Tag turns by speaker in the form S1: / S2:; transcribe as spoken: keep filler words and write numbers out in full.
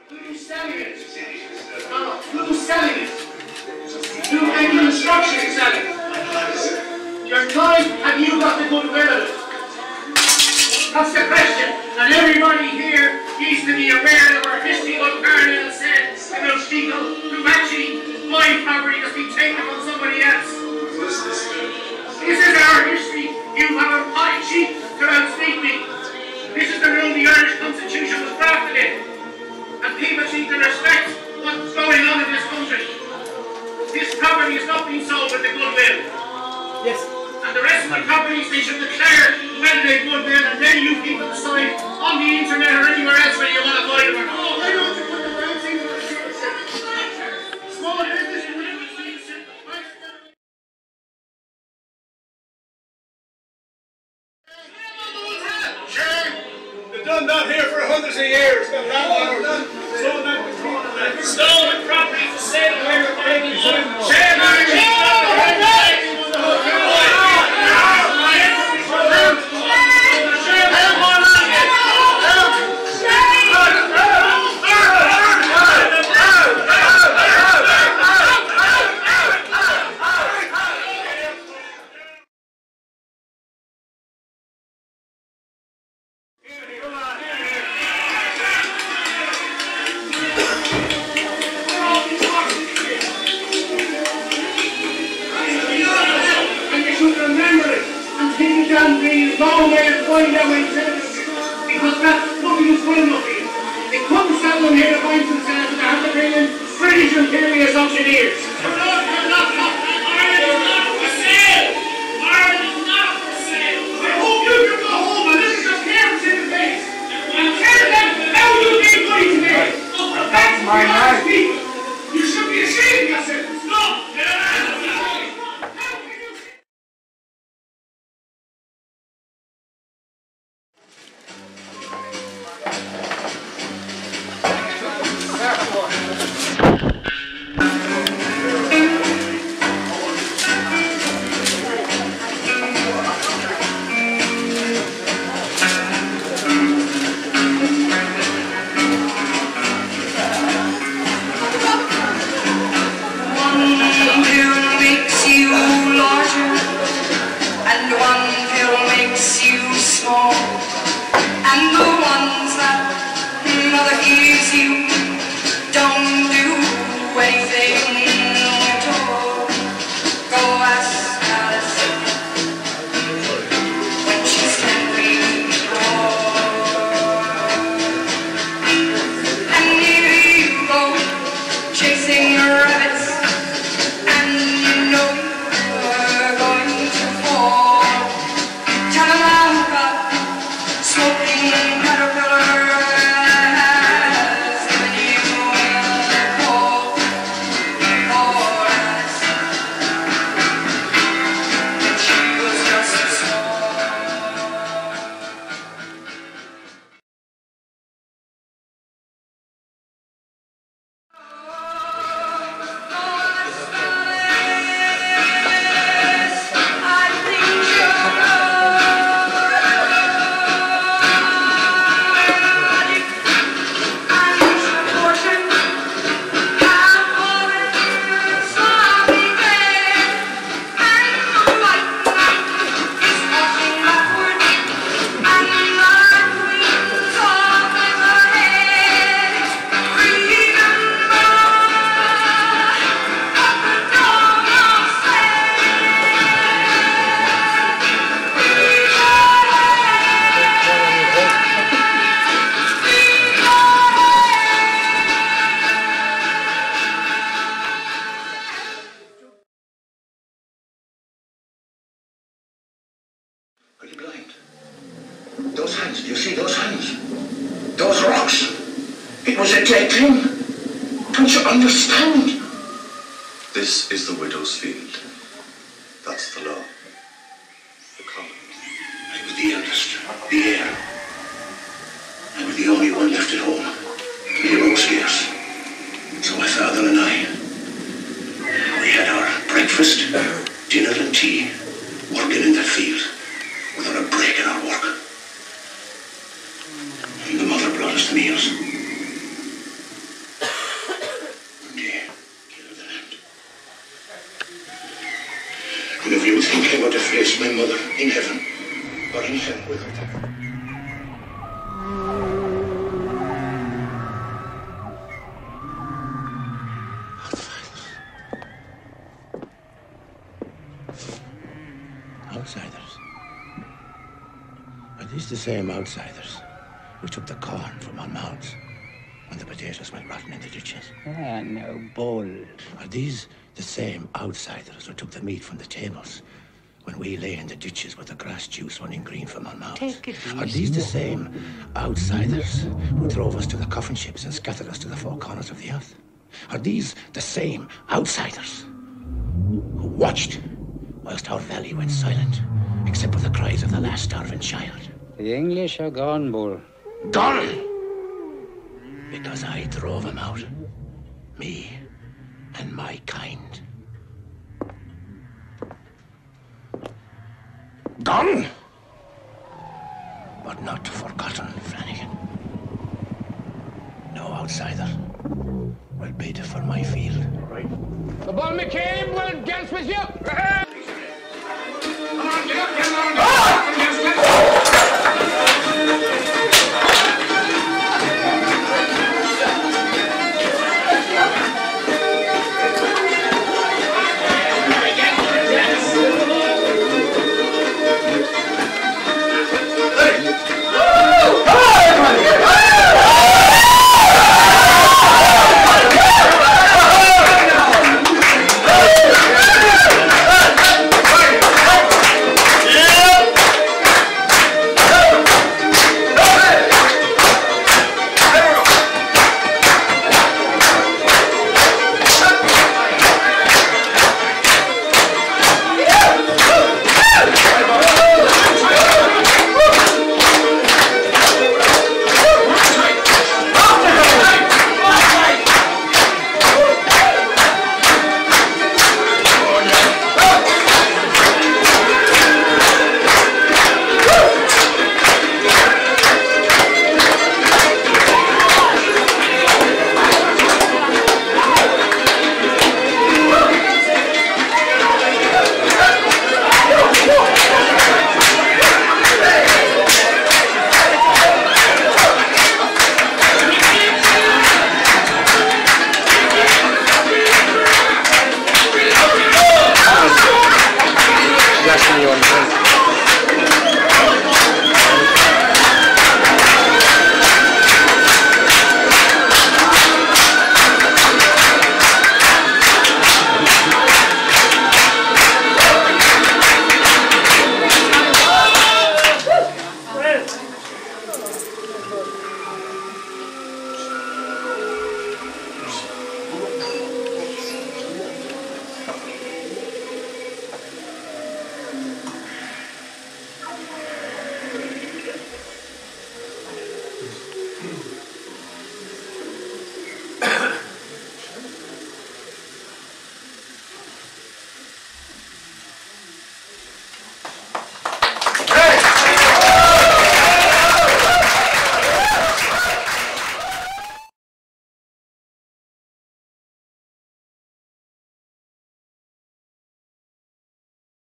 S1: Who's selling it? No, who's selling it? Who gave you instructions to sell it? Your time, have you got the goodwill of it? That's the question. And everybody here needs to be aware of our history of Parnell said about people who actually buy property that's been taken from somebody else. This is our history. You have a pie cheek to outspeak me. This is the rule the Irish Constitution was drafted in. And people need to respect what's going on in this country. This property is not being sold with the goodwill. Yes. And the rest of the properties, they should declare whether they've goodwill, and then you people decide on the internet or anywhere else whether you want to buy them or not. Oh, I want to put the right thing on the small business.
S2: Done that here for hundreds of years.
S1: Stolen property for sale here, baby. Long way of going that way because that's what we was going up here. They couldn't sell them here to find themselves, and they have to bring in British imperious auctioneers. Ireland is not for sale! Ireland is not for sale! I hope you can go home and this is just careless in the face. And tell them how you made money today. That's my life. You should be ashamed of yourself. Stop!
S3: Are you blind? Those hands, do you see those hands? Those rocks? It was a dead thing. Don't you understand?
S4: This is the widow's field. That's the law. The common.
S3: I was the eldest, the heir. I was the only one left at home. Labour was scarce. So my father and I, we had our breakfast, dinner and tea, working in that field, without a break in our work. And the mother brought us the meals. In heaven or in hell with them.
S5: Outsiders. Are these the same outsiders who took the corn from our mouths when the potatoes went rotten in the ditches?
S6: Ah, no, bold.
S5: Are these the same outsiders who took the meat from the tables when we lay in the ditches with the grass juice running green from our mouths?
S6: Take it easy.
S5: Are these the same outsiders who drove us to the coffin ships and scattered us to the four corners of the earth? Are these the same outsiders who watched whilst our valley went silent, except for the cries of the last starving child?
S6: The English are gone, Bull.
S5: Gone! Because I drove them out. Me and my kind. Gone! But not forgotten, Flanagan. No outsider will bid for my field. Right.
S1: The ball McCabe will dance with you. Come on, get up, get on.